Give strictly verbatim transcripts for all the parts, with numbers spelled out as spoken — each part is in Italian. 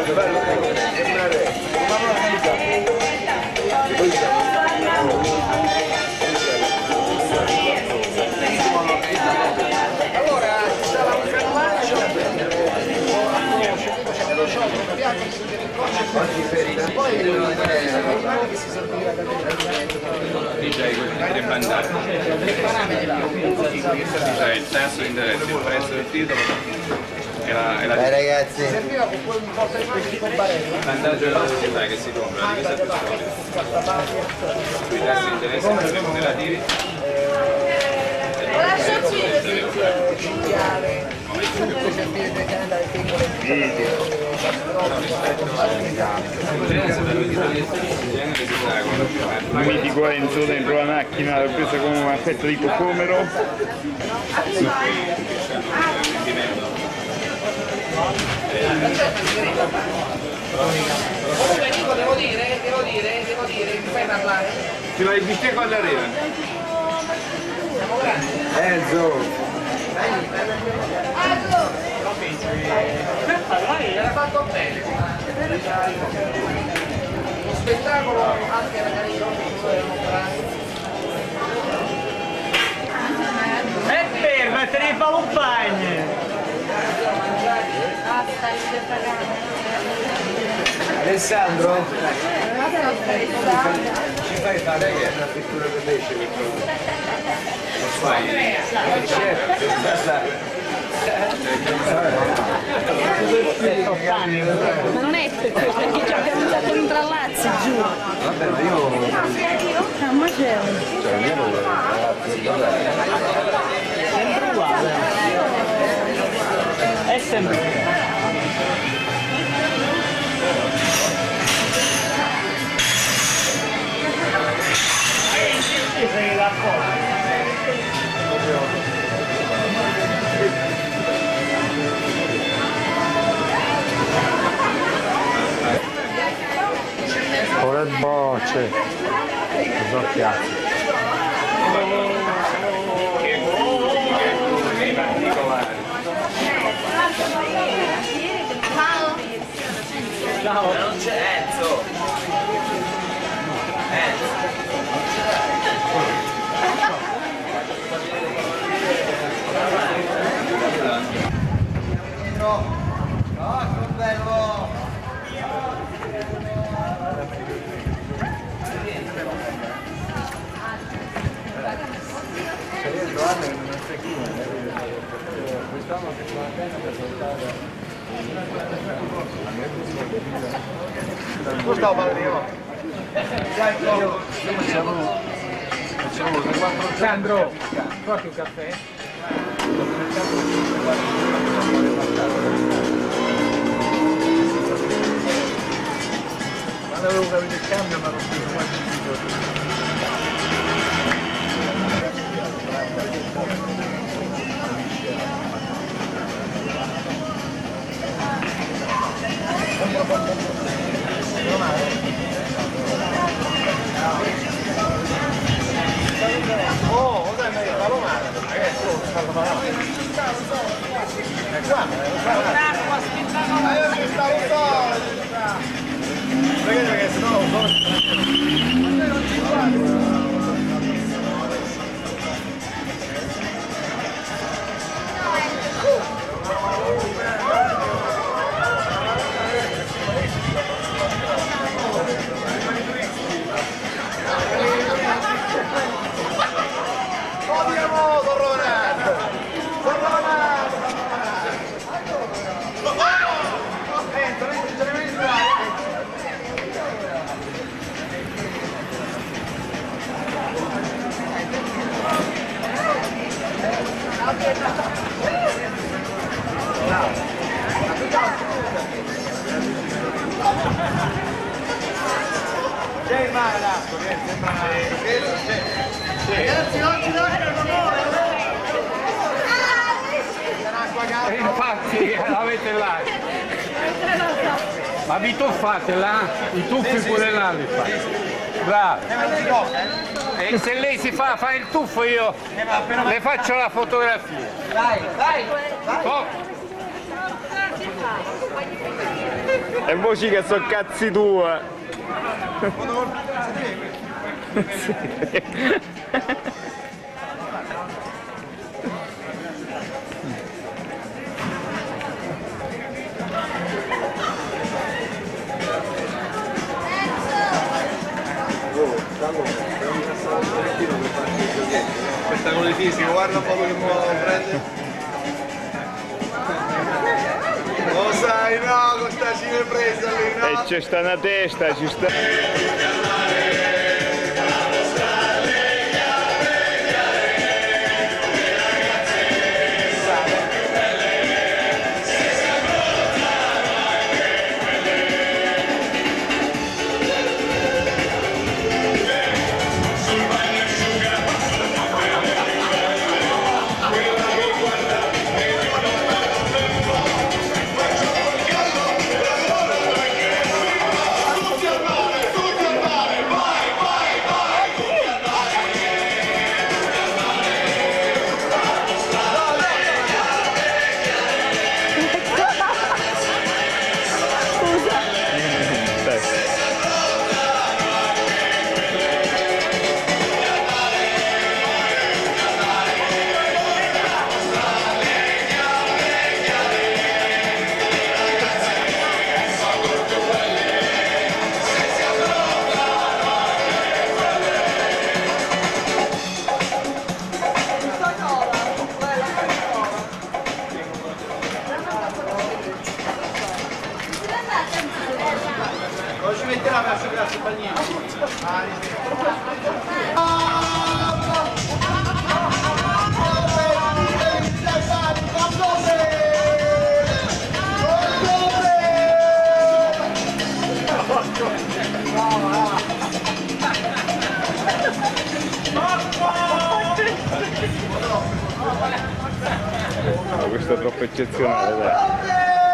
Poi rimane che si serviva da D J quelli dovrebbe andare. Cioè il tasso di interesse, il prezzo del titolo e la, e la Dai ragazzi. serviva con quel porta immagini con barello. il vantaggio della società che si compra la divisa più solida. Sui tassi di interesse saremo relativi. Mitico Enzo dentro la macchina, l'ho presa come una fetta di cocomero. Comunque Nico devo dire, devo dire, devo dire, mi fai parlare? Ti vai il bistecco quando arriva? Enzo. Era fatto bene. Lo spettacolo anche era carino, è per mettere i ballompagni! Alessandro? Ci fai fare una pittura per pesce? Lo fai? Ma non è per questo, perché ci abbiamo usato un trallazzi giù. Vabbè, ma io... È un macello. Cioè, la mia non Sempre uguale. È sempre uguale. Sei d'accordo? Ora il bocce. Cosa piace? Ciao. Non c'è Enzo. Enzo. No, no, che bello! Gustavo Ballerino. Facciamo... Facciamo quattro... Sandro, porti un caffè? Quando avevo capito il cambio mi hanno preso qualche minuto. Oh, dai, ma io parlo male, ragazzi, oh, parlo male. E qua, ma io ci stavo solo, perché che se no lo so. Ma non ci guardo. C'è il mare l'acqua, sembra ragazzi, non ci date il rumore! Infatti l'avete là. Ma vi tuffate là? I tuffi pure là li fate. Bravo. E se lei si fa fare il tuffo io le faccio la fotografia. Dai, dai! Oh. E voci che sono cazzi tua. Sì. Spettacolo fisico, guarda un po' che modo prende. Lo sai, no, con sta cinepresa lì, no? E c'è sta una testa, ci sta. Non ci metterà verso grazie bagnino. No, questo è troppo eccezionale, dai.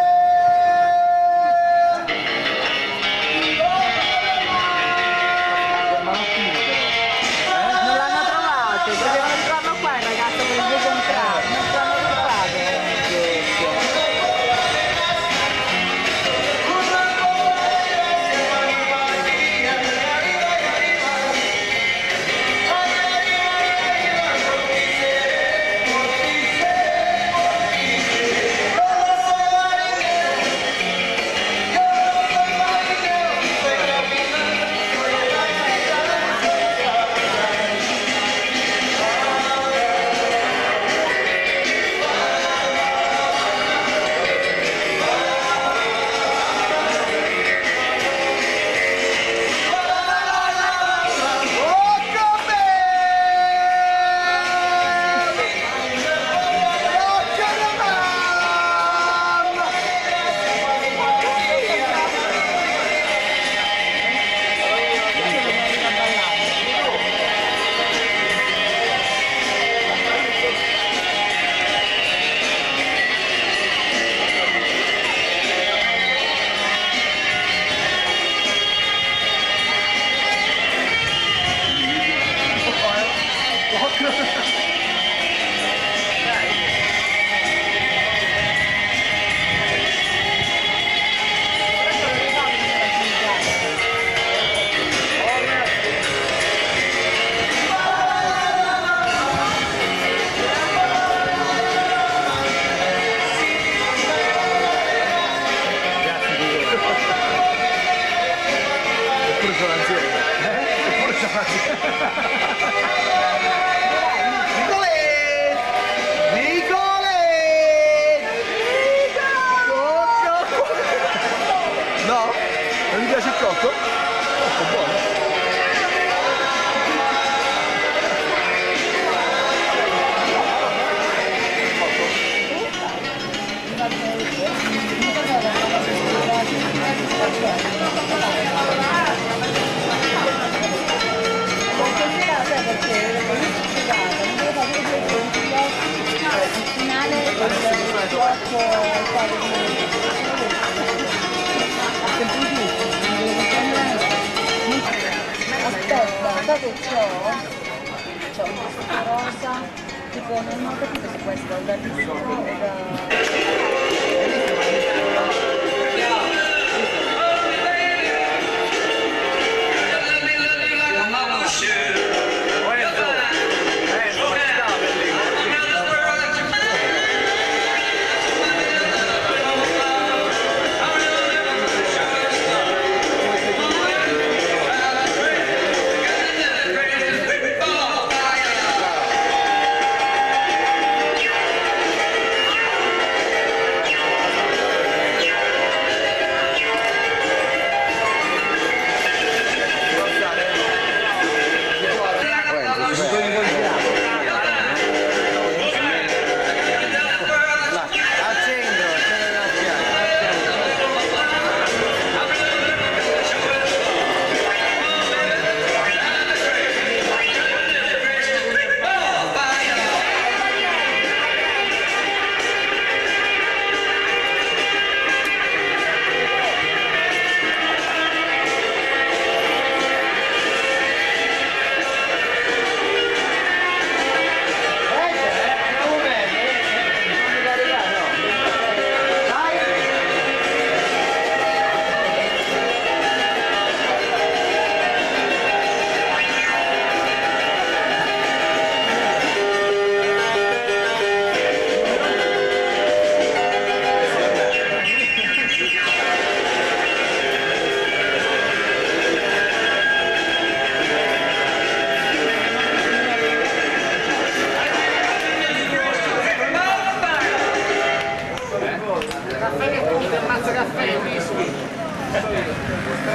Aspetta, sai che c'ho? C'ho questa rosa, tipo non ho capito se questo è da disco o da...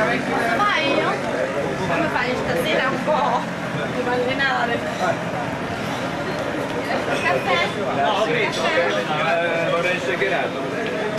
Fai io? Come fai stasera un po'? Devo allenare. Caffè? No, caffè. Vorrei shakerato.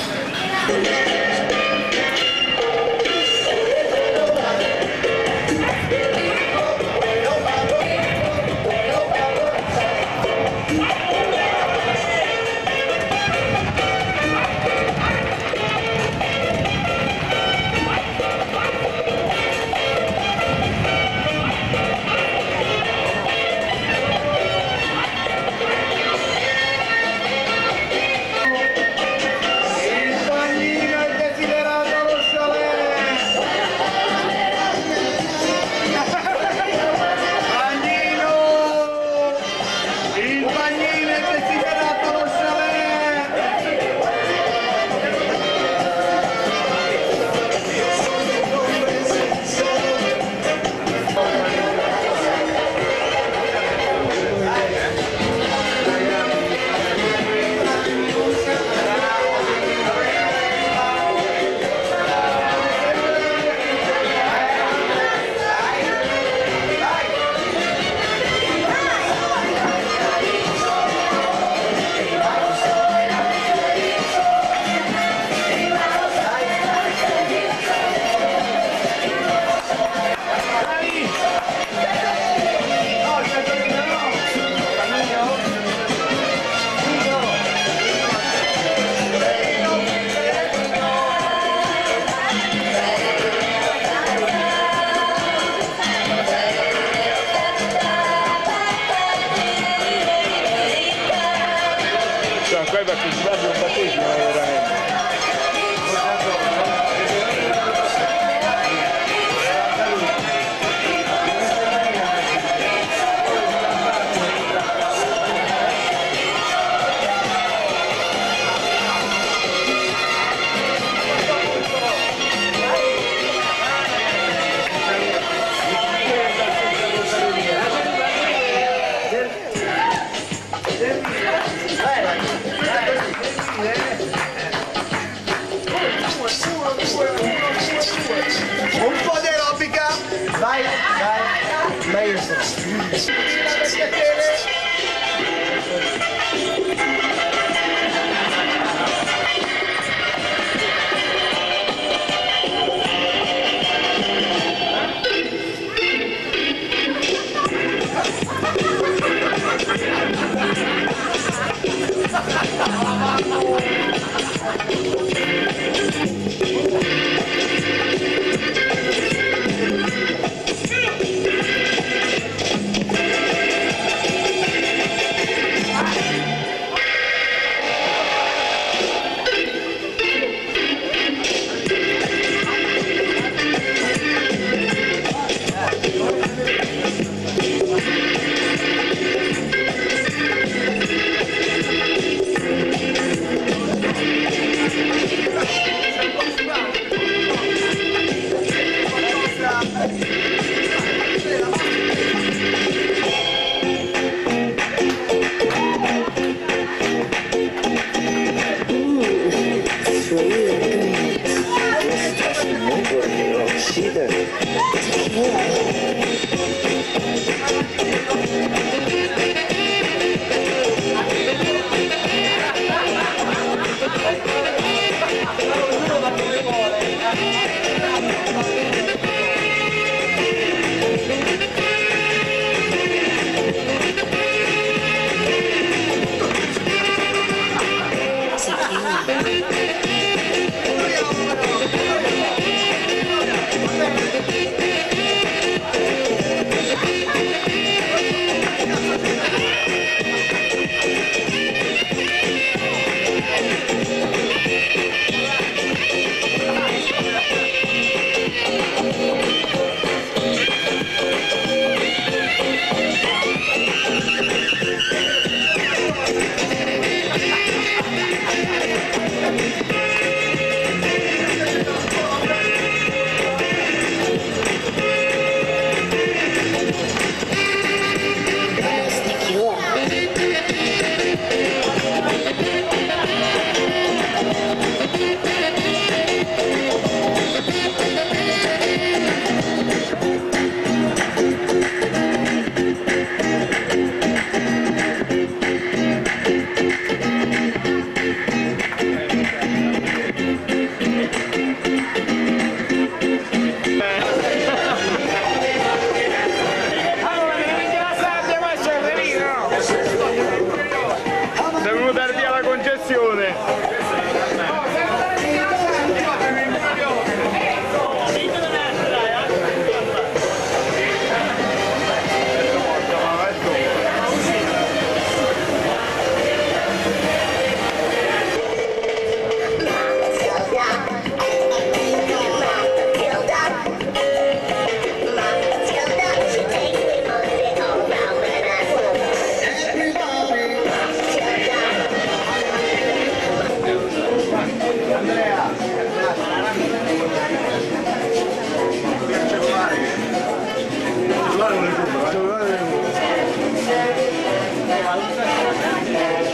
Qua va più sbaglio un battesimo veramente. Un po' di aerobica! Vai, vai! Maestro! Grazie.